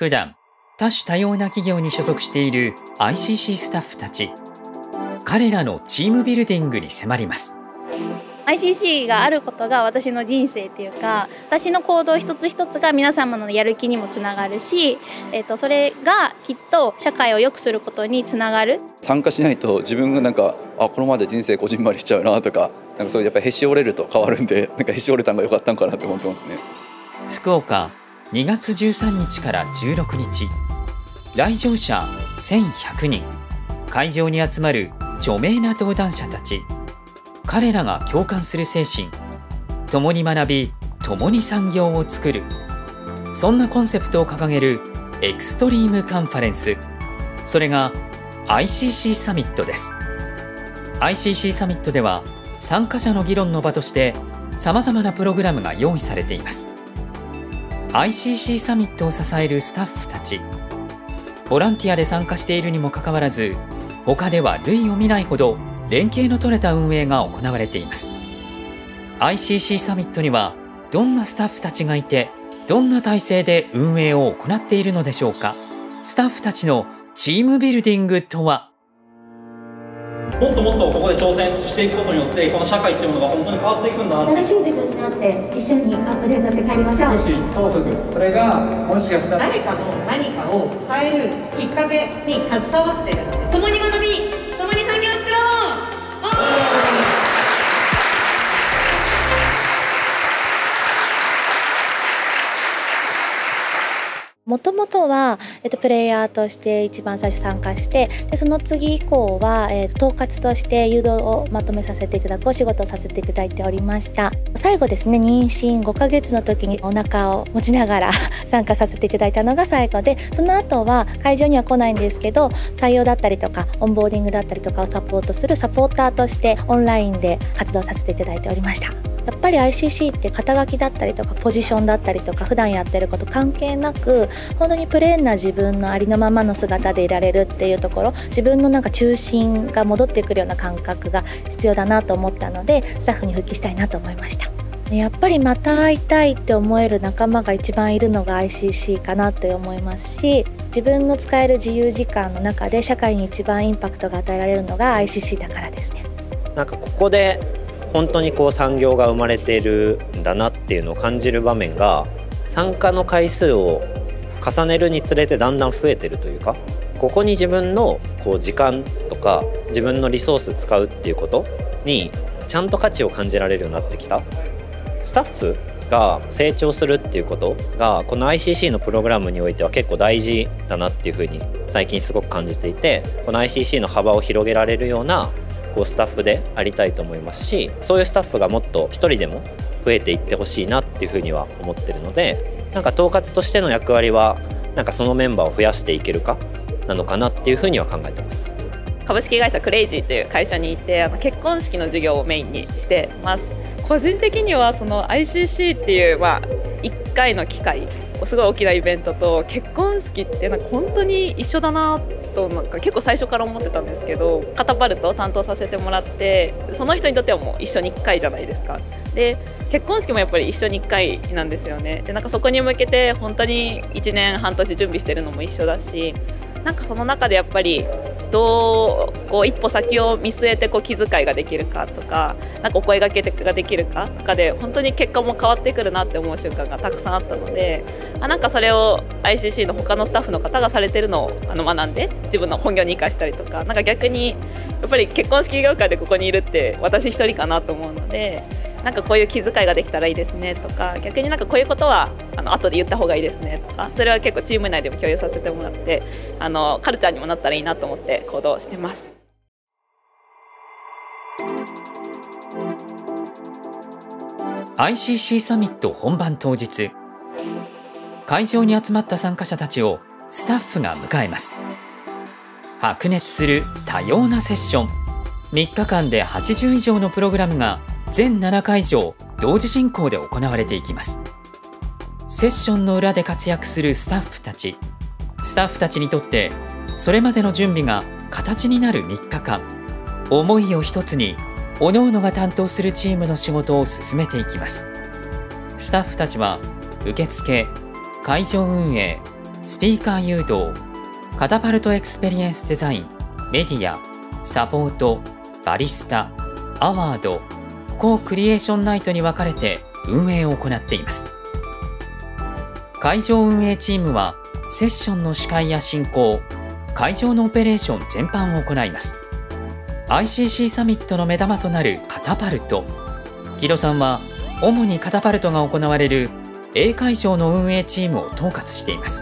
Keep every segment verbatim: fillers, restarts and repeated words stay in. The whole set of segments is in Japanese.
普段多種多様な企業に所属している アイシーシー スタッフたち。彼らのチームビルディングに迫ります。 アイシーシー があることが私の人生っていうか、私の行動一つ一つが皆様のやる気にもつながるし、えー、とそれがきっと社会を良くすることにつながる。 参加しないと自分がなんかあこのままで人生こじんまりしちゃうなとか、なんかそういうやっぱりへし折れると変わるんで、なんかへし折れたのが良かったんかなって思ってますね。 福岡にがつじゅうさんにちからじゅうろくにち、来場者せんひゃくにん、会場に集まる著名な登壇者たち。彼らが共感する精神、共に学び共に産業を作る、そんなコンセプトを掲げるエクストリームカンファレンス、それが アイシーシー サミットです。 アイシーシー サミットでは参加者の議論の場としてさまざまなプログラムが用意されています。 アイシーシー サミットを支えるスタッフたち、ボランティアで参加しているにもかかわらず、他では類を見ないほど連携の取れた運営が行われています。 アイシーシー サミットにはどんなスタッフたちがいて、どんな体制で運営を行っているのでしょうか。スタッフたちのチームビルディングとは。 もっともっとここで挑戦していくことによって、この社会っていうものが本当に変わっていくんだな。 新しい自分になって一緒にアップデートして帰りましょう。 少し幸福、それがもしかしたら誰かの何かを変えるきっかけに携わっているのです。共に学び、共に産業を作ろう。 もともとは、えっと、プレイヤーとして一番最初参加して、でその次以降は、えー、統括として誘導をまとめさせていただくお仕事をさせていただいておりました。最後ですね、妊娠ごかげつの時にお腹を持ちながら参加させていただいたのが最後で、その後は会場には来ないんですけど、採用だったりとかオンボーディングだったりとかをサポートするサポーターとしてオンラインで活動させていただいておりました。やっぱり アイシーシー って肩書きだったりとかポジションだったりとか普段やってること関係なく、本当にプレーンな自分のありのままの姿でいられるっていうところ、自分のなんか中心が戻ってくるような感覚が必要だなと思ったので、スタッフに復帰したいなと思いました。やっぱりまた会いたいって思える仲間が一番いるのが アイシーシー かなって思いますし、自分の使える自由時間の中で社会に一番インパクトが与えられるのが アイシーシー だからですね。 なんかここで本当にこう産業が生まれているんだなっていうのを感じる場面が、参加の回数を重ねるにつれてだんだん増えてるというか、ここに自分のこう時間とか自分のリソース使うっていうことにちゃんと価値を感じられるようになってきた。スタッフが成長するっていうことがこの アイシーシー のプログラムにおいては結構大事だなっていうふうに最近すごく感じていて、この アイシーシー の幅を広げられるようなこうスタッフでありたいと思いますし、そういうスタッフがもっと一人でも増えていってほしいなっていうふうには思ってるので、なんか統括としての役割はなんかそのメンバーを増やしていけるかなのかなっていうふうには考えてます。 株式会社クレイジーという会社にいて、あの結婚式の事業をメインにしてます。個人的にはその アイシーシー っていう、まあ、いっかいの機会、すごい大きなイベントと結婚式ってなんか本当に一緒だなと、なんか結構最初から思ってたんですけど、カタパルトを担当させてもらって、その人にとってはもう一緒にいっかいじゃないですか。で結婚式もやっぱり一緒にいっかいなんですよね。でなんかそこに向けて本当にいちねんはん年準備してるのも一緒だし、なんかその中でやっぱりどうこう一歩先を見据えてこう気遣いができるかとか、なんかお声掛けができるかとかで本当に結果も変わってくるなって思う瞬間がたくさんあったので、あなんかそれを アイシーシー の他のスタッフの方がされてるのをあの学んで自分の本業に生かしたりとか、なんか逆にやっぱり結婚式業界でここにいるって私一人かなと思うので、なんかこういう気遣いができたらいいですねとか、逆になんかこういうことはあの後で言った方がいいですねとか、それは結構チーム内でも共有させてもらって、あのカルチャーにもなったらいいなと思って行動してます。 アイシーシー サミット本番当日、会場に集まった参加者たちをスタッフが迎えます。白熱する多様なセッション、みっかかんではちじゅう以上のプログラムが全ななかいじょう同時進行で行われていきます。セッションの裏で活躍するスタッフたち、スタッフたちにとってそれまでの準備が形になるみっかかん、思いを一つに各々が担当するチームの仕事を進めていきます。スタッフたちは受付、会場運営、 スピーカー誘導、カタパルトエクスペリエンスデザイン、メディア、サポート、バリスタ、アワード、コークリエーションナイトに分かれて運営を行っています。会場運営チームはセッションの司会や進行、会場のオペレーション全般を行います。 アイシーシー サミットの目玉となるカタパルト、木戸さんは主にカタパルトが行われる A 会場の運営チームを統括しています。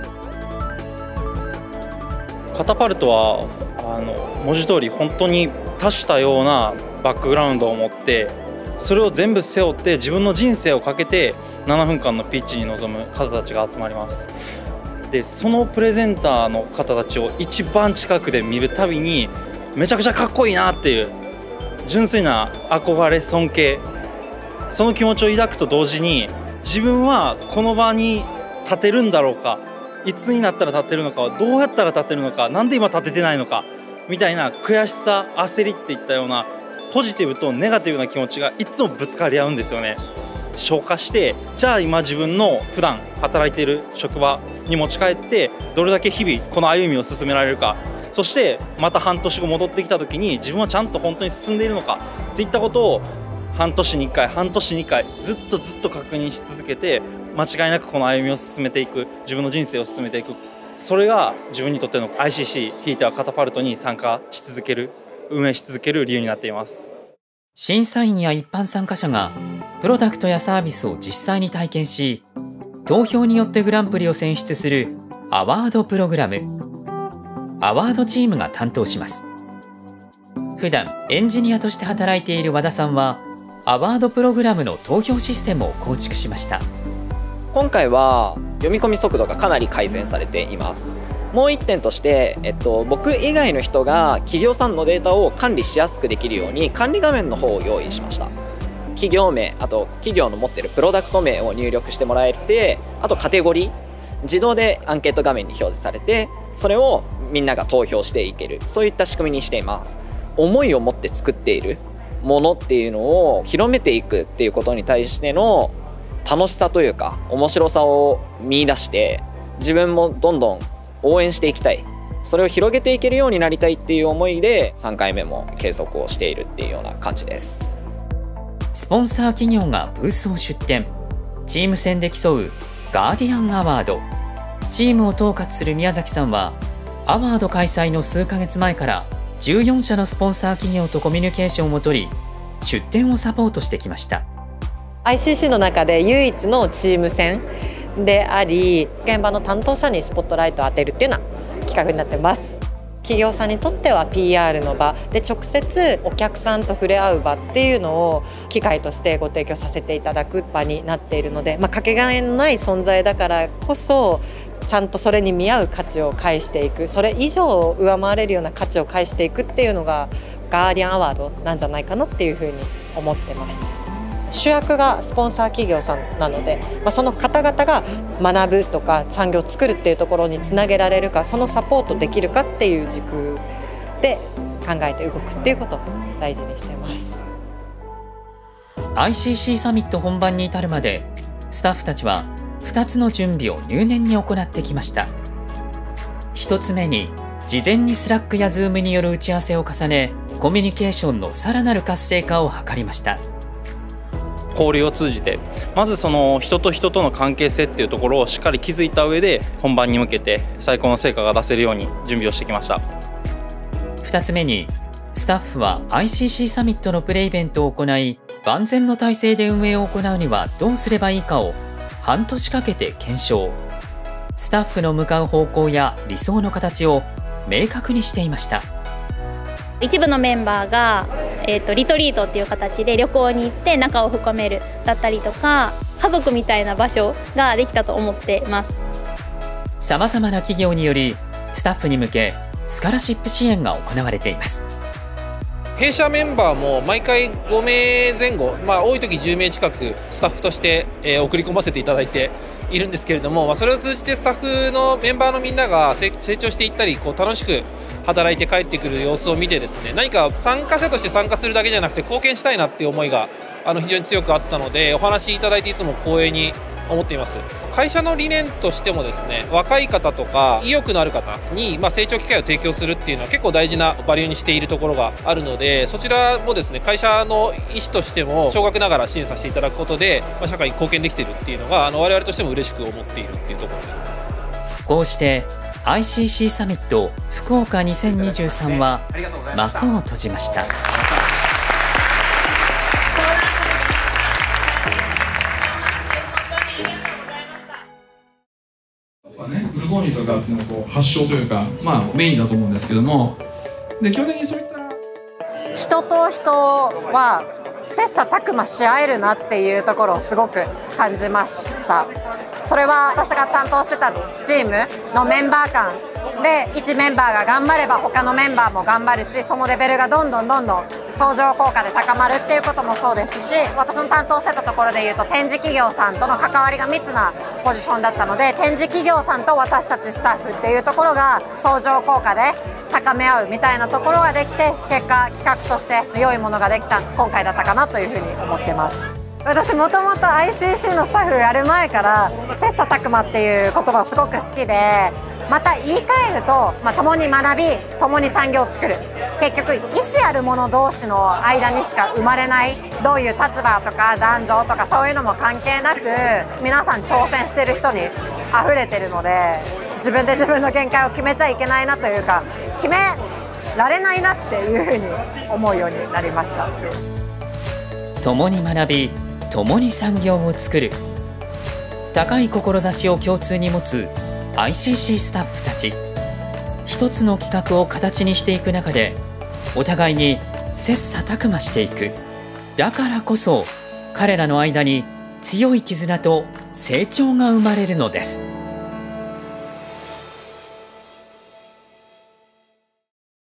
カタパルトはあの文字通り本当に多種多様なバックグラウンドを持って、それを全部背負って自分の人生をかけてななふんかんのピッチに臨む方たちが集まります。でそのプレゼンターの方たちを一番近くで見るたびにめちゃくちゃかっこいいなっていう純粋な憧れ、尊敬、その気持ちを抱くと同時に、自分はこの場に立てるんだろうか、いつになったら立てるのか、どうやったら立てるのか、なんで今立ててないのかみたいな悔しさ、焦りっていったようなポジティブとネガティブな気持ちがいつもぶつかり合うんですよね。消化して、じゃあ今自分の普段働いている職場に持ち帰ってどれだけ日々この歩みを進められるか、そしてまた半年後戻ってきた時に自分はちゃんと本当に進んでいるのかっていったことを半年にいっかい半年にいっかいずっとずっと確認し続けて、間違いなくこの歩みを進めていく、自分の人生を進めていく、それが自分にとっての アイシーシー ひいてはカタパルトに参加し続ける、運営し続ける理由になっています。 審査員や一般参加者がプロダクトやサービスを実際に体験し、投票によってグランプリを選出するアワードプログラム、アワードチームが担当します。普段エンジニアとして働いている和田さんは、アワードプログラムの投票システムを構築しました。 今回は読み込み速度がかなり改善されています。もう一点として、えっと、僕以外の人が企業さんのデータを管理しやすくできるように管理画面の方を用意しました。企業名、あと企業の持ってるプロダクト名を入力してもらえて、あとカテゴリー自動でアンケート画面に表示されて、それをみんなが投票していける、そういった仕組みにしています。思いを持って作っているものっていうのを広めていくっていうことに対しての楽しさというか面白さを見出して、自分もどんどん応援していきたい、それを広げていけるようになりたいっていう思いでさんかいめも継続をしているっていうような感じです。 スポンサー企業がブースを出展、チーム戦で競うガーディアンアワード。チームを統括する宮崎さんは、アワード開催の数ヶ月前からじゅうよんしゃのスポンサー企業とコミュニケーションをとり、出展をサポートしてきました。 アイシーシー の中で唯一のチーム戦であり、現場の担当者にスポットライトを当てるっていうような企画になってます。企業さんにとっては ピーアール の場で、直接お客さんと触れ合う場っていうのを機会としてご提供させていただく場になっているので、まあ、かけがえのない存在だからこそ、ちゃんとそれに見合う価値を返していく、それ以上を上回れるような価値を返していくっていうのがガーディアンアワードなんじゃないかなっていうふうに思ってます。主役がスポンサー企業さんなので、まあ、その方々が学ぶとか産業を作るっていうところにつなげられるか、そのサポートできるかっていう軸で考えて動くっていうことを大事にしています。 アイシーシー サミット本番に至るまで、スタッフたちはふたつの準備を入念に行ってきました。ひとつめに、事前にスラックやズームによる打ち合わせを重ね、コミュニケーションのさらなる活性化を図りました。 交流を通じて、まずその人と人との関係性っていうところをしっかり築いた上で、本番に向けて最高の成果が出せるように準備をしてきました。 ふたつめに、スタッフは アイシーシー サミットのプレイベントを行い、万全の体制で運営を行うにはどうすればいいかを半年かけて検証。スタッフの向かう方向や理想の形を明確にしていました。 一部のメンバーが、えーと、リトリートっていう形で旅行に行って仲を深めるだったりとか、家族みたいな場所ができたと思っています。 さまざまな企業によりスタッフに向けスカラシップ支援が行われています。 弊社メンバーも毎回ごめいぜん後、まあ、多い時じゅうめい近くスタッフとして、えー、送り込ませていただいているんですけれども、まあ、それを通じてスタッフのメンバーのみんなが成長していったり、こう楽しく働いて帰ってくる様子を見てですね、何か参加者として参加するだけじゃなくて貢献したいなっていう思いがあの非常に強くあったので、お話しいただいていつも光栄に思っています。会社の理念としてもですね、若い方とか意欲のある方に、まあ、成長機会を提供するっていうのは結構大事なバリューにしているところがあるので、そちらもですね、会社の意思としても少額ながら支援させていただくことで、まあ、社会に貢献できているっていうのがあの我々としても嬉しく思っているっていうところです。 こうして アイシーシー サミット福岡にせんにじゅうさんは幕を閉じました。 フルボニーとかっていうのがこう発祥というか、まあ、メインだと思うんですけども、で基本的にそういった人と人は切磋琢磨し合えるなっていうところをすごく感じました。それは私が担当してたチームのメンバー間で、いちメンバーが頑張れば他のメンバーも頑張るし、そのレベルがどんどんどんどん相乗効果で高まるっていうこともそうですし、私の担当してたところでいうと展示企業さんとの関わりが密なポジションだったので、展示企業さんと私たちスタッフっていうところが相乗効果で高め合うみたいなところができて、結果企画として良いものができた今回だったかなというふうに思ってます。私もともと アイシーシー のスタッフやる前から切磋琢磨っていう言葉すごく好きで、また言い換えると、まあ、共に学び共に産業を作る、結局意思ある者同士の間にしか生まれない、どういう立場とか男女とかそういうのも関係なく皆さん挑戦してる人に溢れてるので、自分で自分の限界を決めちゃいけないなというか、決められないなっていうふうに思うようになりました。 共に学び共に産業を作る、高い志を共通に持つ アイシーシー スタッフたち。一つの企画を形にしていく中でお互いに切磋琢磨していく。だからこそ彼らの間に強い絆と成長が生まれるのです。